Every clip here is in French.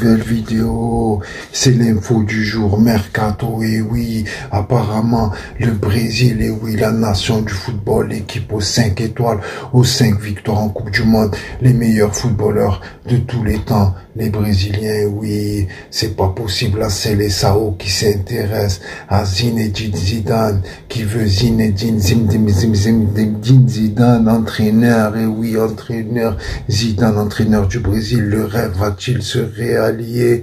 nouvelle vidéo, c'est l'info du jour, Mercato, et oui, apparemment, le Brésil, et oui, la nation du football, l'équipe aux 5 étoiles, aux 5 victoires en Coupe du Monde, les meilleurs footballeurs de tous les temps, les Brésiliens, oui, c'est pas possible, là, c'est les Sao qui s'intéressent à Zinedine Zidane, qui veut Zinedine Zidane, entraîneur, et oui, entraîneur, Zidane, entraîneur du Brésil, le rêve va-t-il se réaliser,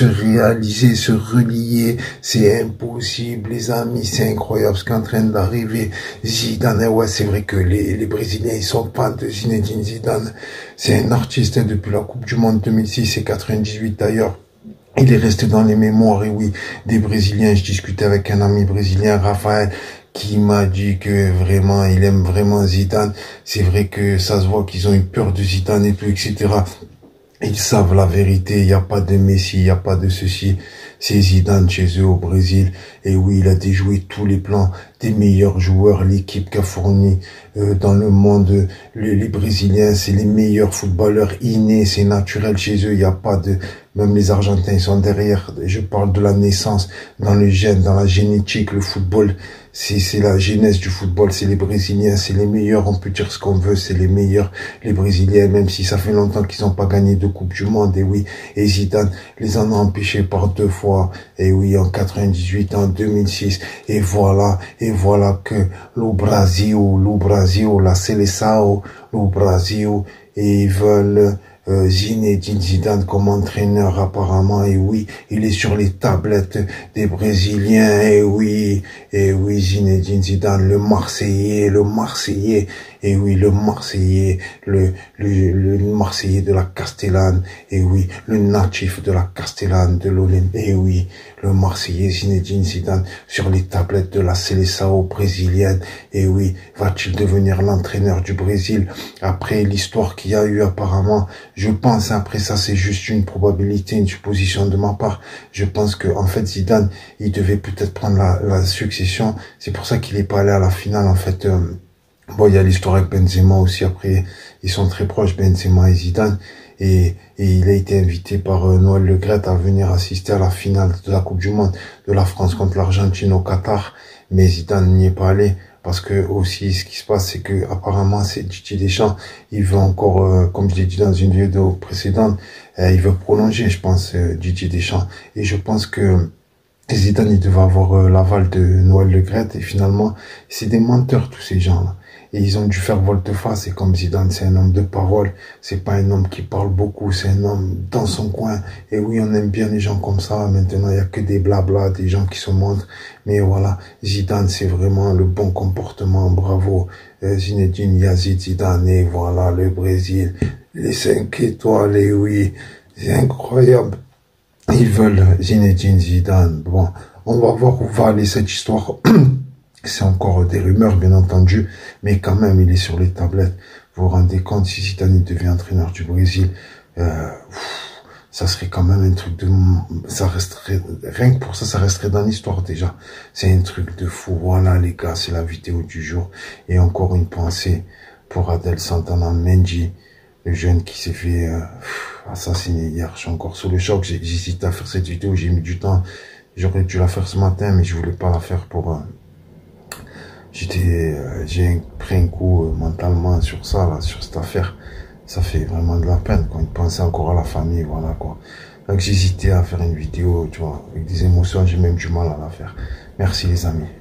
se relier? C'est impossible, les amis, c'est incroyable ce qui est en train d'arriver. Zidane, ouais, c'est vrai que les Brésiliens, ils sont fans de Zinedine Zidane. C'est un artiste depuis la Coupe du Monde 2006 et 98 d'ailleurs. Il est resté dans les mémoires, et oui, des Brésiliens. Je discutais avec un ami brésilien, Raphaël, qui m'a dit que vraiment, il aime vraiment Zidane. C'est vrai que ça se voit qu'ils ont eu peur de Zidane et tout, etc. Ils savent la vérité, il n'y a pas de Messi, il n'y a pas de ceci. C'est Zidane chez eux au Brésil. Et oui, il a déjoué tous les plans des meilleurs joueurs, l'équipe qu'a fourni dans le monde. Les Brésiliens, c'est les meilleurs footballeurs innés, c'est naturel chez eux. Il n'y a pas de... Même les Argentins, ils sont derrière. Je parle de la naissance, dans le gène, dans la génétique, le football. C'est la jeunesse du football, c'est les Brésiliens, c'est les meilleurs, on peut dire ce qu'on veut, c'est les meilleurs, les Brésiliens, même si ça fait longtemps qu'ils n'ont pas gagné de Coupe du Monde, et oui, et Zidane les en a empêchés par 2 fois, et oui, en 98, en 2006, et voilà que le Brasil, la Seleção, le Brasil, et ils veulent Zinedine Zidane comme entraîneur apparemment, et oui, il est sur les tablettes des Brésiliens, et oui, Zinedine Zidane, le Marseillais, et oui, le Marseillais, le Marseillais de la Castellane, et oui, le natif de la Castellane, de l'Olympe, et oui, le Marseillais Zinedine Zidane sur les tablettes de la Seleção brésilienne, et oui, va-t-il devenir l'entraîneur du Brésil après l'histoire qu'il y a eu apparemment? Je pense, après ça, c'est juste une probabilité, une supposition de ma part. Je pense que, en fait, Zidane, il devait peut-être prendre la succession. C'est pour ça qu'il est pas allé à la finale, en fait. Bon, il y a l'histoire avec Benzema aussi. Après, ils sont très proches, Benzema et Zidane. Et il a été invité par Noël Le Graët à venir assister à la finale de la Coupe du Monde de la France contre l'Argentine au Qatar. Mais Zidane n'y est pas allé. Parce que aussi, ce qui se passe, c'est que apparemment, c'est Didier Deschamps. Il veut encore, comme je l'ai dit dans une vidéo précédente, il veut prolonger, je pense, Didier Deschamps. Et je pense que Zidane, il devait avoir l'aval de Noël Le Graët. Et finalement, c'est des menteurs, tous ces gens-là. Et ils ont dû faire volte-face. Et comme Zidane, c'est un homme de parole. C'est pas un homme qui parle beaucoup. C'est un homme dans son coin. Et oui, on aime bien les gens comme ça. Maintenant, il y a que des blabla, des gens qui se montrent. Mais voilà, Zidane, c'est vraiment le bon comportement. Bravo. Zinedine Yazid Zidane. Et voilà, le Brésil. Les 5 étoiles. Et oui, c'est incroyable. Ils veulent Zinedine Zidane. Bon, on va voir où va aller cette histoire. C'est encore des rumeurs, bien entendu, mais quand même, il est sur les tablettes. Vous vous rendez compte, si Zidane devient entraîneur du Brésil, ça serait quand même un truc de... Ça resterait, rien que pour ça, ça resterait dans l'histoire déjà. C'est un truc de fou. Voilà, les gars, c'est la vidéo du jour. Et encore une pensée pour Adel Santana Mendy, le jeune qui s'est fait assassiner hier. Je suis encore sous le choc. J'hésite à faire cette vidéo, j'ai mis du temps. J'aurais dû la faire ce matin, mais je voulais pas la faire pour... j'ai pris un coup mentalement sur ça, là, sur cette affaire. Ça fait vraiment de la peine quand il pensait encore à la famille, voilà quoi. Donc j'hésitais à faire une vidéo, tu vois, avec des émotions, j'ai même du mal à la faire. Merci les amis.